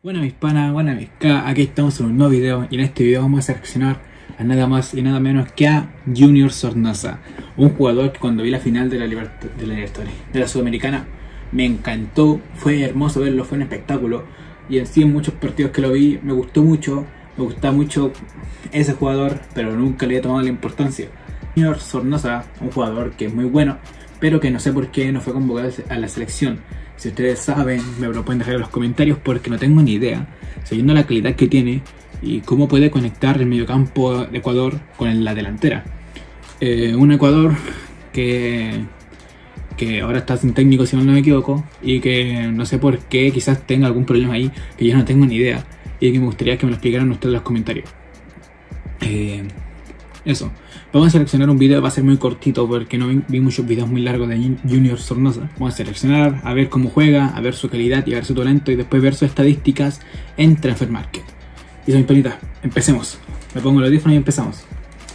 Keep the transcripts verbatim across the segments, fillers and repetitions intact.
Bueno mis panas, bueno mis K, aquí estamos en un nuevo video y en este video vamos a seleccionar a nada más y nada menos que a Junior Sornosa, un jugador que cuando vi la final de la Libertad, de la Libertadores, de la Sudamericana, me encantó, fue hermoso verlo, fue un espectáculo y en sí en muchos partidos que lo vi me gustó mucho, me gustaba mucho ese jugador, pero nunca le he tomado la importancia. Junior Sornosa, un jugador que es muy bueno, pero que no sé por qué no fue convocado a la selección. Si ustedes saben, me lo pueden dejar en los comentarios porque no tengo ni idea, sabiendo la calidad que tiene y cómo puede conectar el mediocampo de Ecuador con la delantera. Eh, un Ecuador que, que ahora está sin técnico, si no me equivoco, y que no sé por qué, quizás tenga algún problema ahí, que yo no tengo ni idea, y que me gustaría que me lo explicaran ustedes en los comentarios. Eh, Eso, vamos a seleccionar un video, va a ser muy cortito porque no vi, vi muchos videos muy largos de Junior Sornosa. Vamos a seleccionar, a ver cómo juega, a ver su calidad y a ver su talento y después ver sus estadísticas en Transfer Market. Y eso, mi panita, empecemos. Me pongo el audífono y empezamos.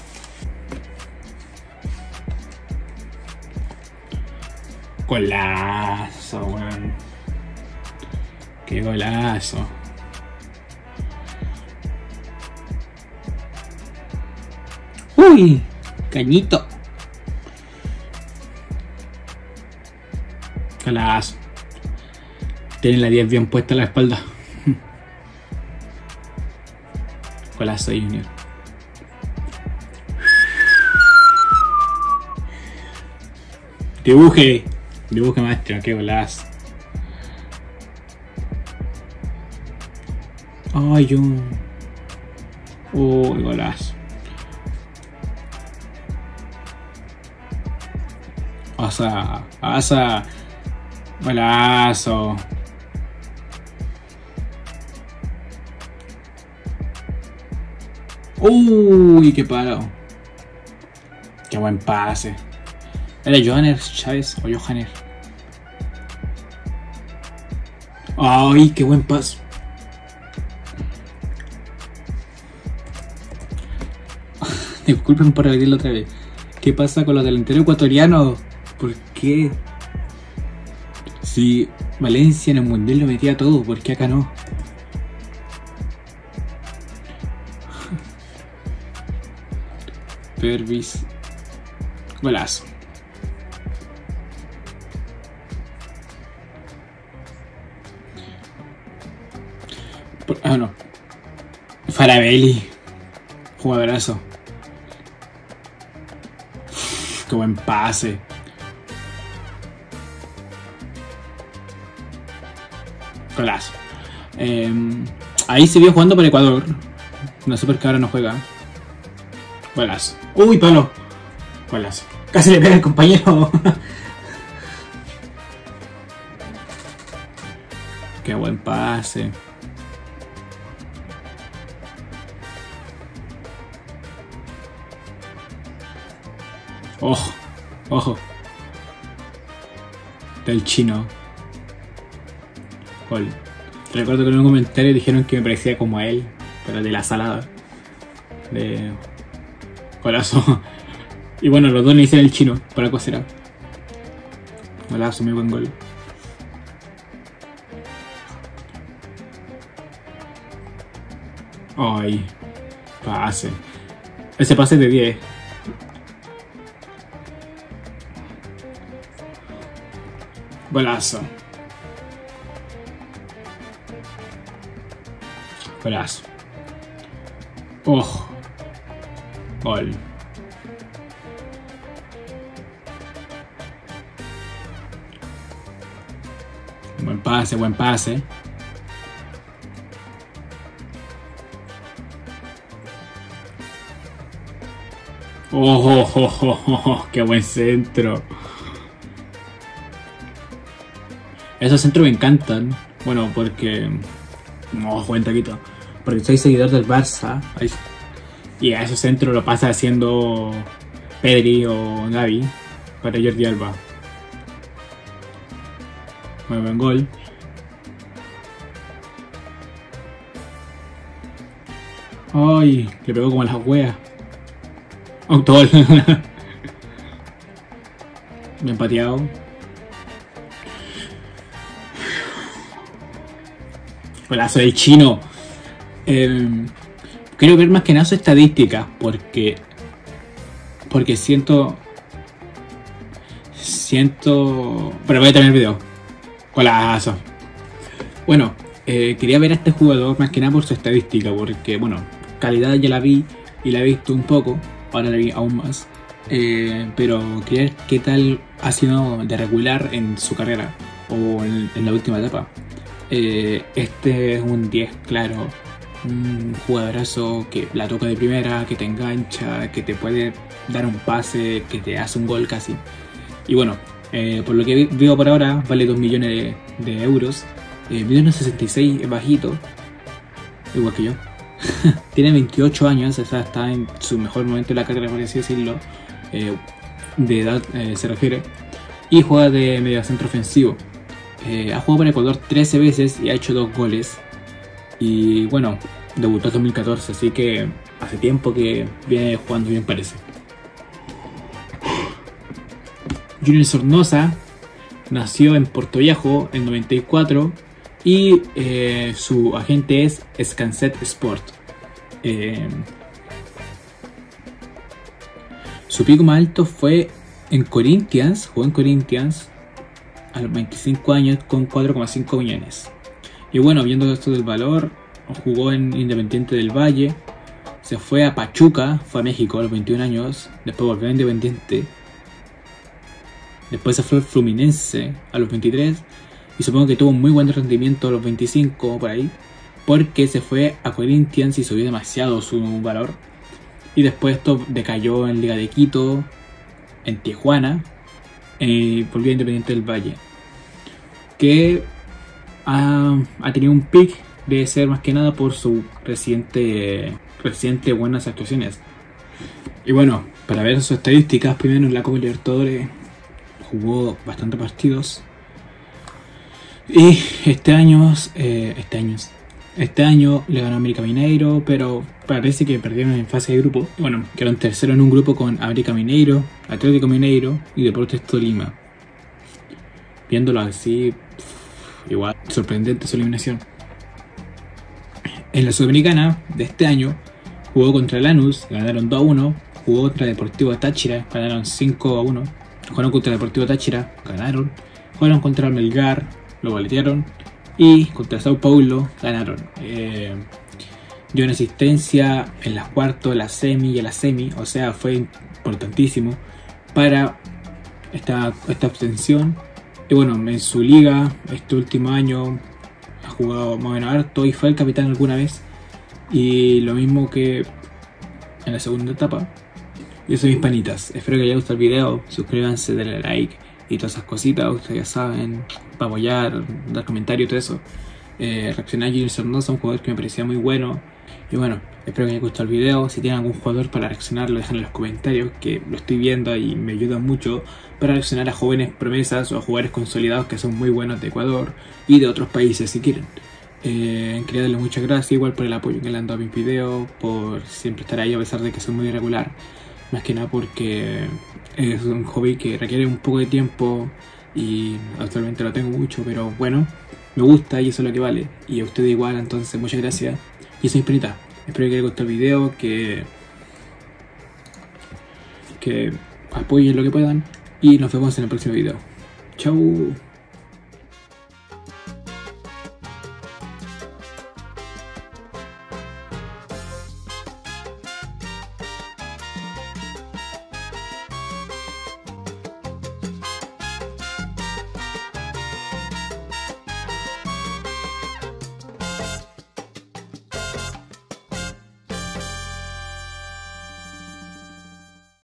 Golazo, weón. Qué golazo. Uy, cañito. Golazo. Tiene la diez bien puesta en la espalda. Golazo, Junior. Dibuje. Dibuje, maestro. Qué golazo. Ay, yo. Uy, golazo. Asa, asa, golazo. Uy, qué palo. Qué buen pase. ¿Era Johanner Chávez o Johanner? Ay, qué buen pase. Disculpen por repetirlo otra vez. ¿Qué pasa con los delanteros ecuatorianos? ¿Por qué? Si Valencia en el Mundial lo metía todo, ¿por qué acá no? Pervis. Golazo. Por, ah, no. Farabelli. Jugadorazo. Uf, qué buen pase. Golazo. Eh, ahí se vio jugando por Ecuador. No sé por qué ahora no juega. Golazo. Uy, palo. Golazo. Casi le pega al compañero. Qué buen pase. Ojo, ojo. Del chino. Gol. Recuerdo que en un comentario dijeron que me parecía como a él, pero de la salada. De golazo. Y bueno, los dos le hicieron el chino, por algo será. Golazo, muy buen gol. Ay, pase. Ese pase es de diez. Golazo. Golazo. Ojo. Gol. Buen pase, buen pase. Oh, oh, oh, oh, oh, qué buen centro. Esos centros me encantan. Bueno, porque... No, buen taquito. Porque soy seguidor del Barça. Y a ese centro lo pasa haciendo Pedri o Gavi para Jordi Alba. Muy buen gol. Ay, le pegó como a las weas. Autogol. Bien pateado. Golazo del chino. Eh, quiero ver más que nada su estadística, porque porque siento siento pero voy a terminar el video. Golazo. Bueno, eh, quería ver a este jugador más que nada por su estadística, porque bueno, calidad ya la vi y la he visto un poco, ahora la vi aún más, eh, pero quería ver qué tal ha sido de regular en su carrera o en, en la última etapa. Eh, este es un diez claro, un jugadorazo que la toca de primera, que te engancha, que te puede dar un pase, que te hace un gol casi. Y bueno, eh, por lo que veo por ahora vale dos millones de, de euros. Eh, mide unos sesenta y seis, es bajito, igual que yo. Tiene veintiocho años, o sea, está en su mejor momento de la carrera, por así decirlo, eh, de edad eh, se refiere. Y juega de mediocentro ofensivo. Eh, ha jugado por Ecuador trece veces y ha hecho dos goles. Y bueno, debutó en dos mil catorce, así que hace tiempo que viene jugando bien, parece. Junior Sornosa nació en Portoviejo en noventa y cuatro y eh, su agente es Scansett Sport. Eh, su pico más alto fue en Corinthians, jugó en Corinthians a los veinticinco años con cuatro coma cinco millones. Y bueno, viendo esto del valor, jugó en Independiente del Valle, se fue a Pachuca, fue a México a los veintiún años, después volvió a Independiente, después se fue al Fluminense a los veintitrés y supongo que tuvo un muy buen rendimiento a los veinticinco por ahí, porque se fue a Corinthians y subió demasiado su valor. Y después esto decayó en Liga de Quito, en Tijuana, y volvió a Independiente del Valle, que ha, ha tenido un pick de ser más que nada por su reciente, reciente buenas actuaciones. Y bueno, para ver sus estadísticas, primero en la Copa Libertadores jugó bastantes partidos. Y este año, eh, este año, este año le ganó a América Mineiro, pero parece que perdieron en fase de grupo. Bueno, quedaron tercero en un grupo con América Mineiro, Atlético Mineiro y Deportes Tolima. Viéndolo así, pff, igual sorprendente su eliminación. En la Sudamericana de este año jugó contra Lanús, ganaron dos a uno. Jugó contra Deportivo Táchira, ganaron cinco a uno. Jugaron contra Deportivo Táchira, ganaron. Jugaron contra Melgar, lo boletearon. Y contra Sao Paulo, ganaron. Eh, dio una asistencia en las cuartos, la semi y en la semi. O sea, fue importantísimo para esta, esta obtención. Y bueno, en su liga, este último año, ha jugado más o menos harto y fue el capitán alguna vez. Y lo mismo que en la segunda etapa. Y eso, mis panitas, espero que les haya gustado el video. Suscríbanse, denle like y todas esas cositas, ustedes ya saben, para apoyar, dar comentarios y todo eso. Eh, reaccionar a Junior Sornosa, un jugador que me parecía muy bueno. Y bueno, espero que les haya gustado el video. Si tienen algún jugador para reaccionar, lo dejan en los comentarios, que lo estoy viendo y me ayudan mucho para reaccionar a jóvenes promesas o a jugadores consolidados que son muy buenos de Ecuador y de otros países si quieren. Eh, quería darles muchas gracias igual por el apoyo que le han dado a mis videos, por siempre estar ahí a pesar de que soy muy irregular. Más que nada porque es un hobby que requiere un poco de tiempo y actualmente lo tengo mucho, pero bueno, me gusta y eso es lo que vale. Y a ustedes igual, entonces muchas gracias. Y soy Infinita. Espero que les guste el video, que, que apoyen lo que puedan y nos vemos en el próximo video. Chau.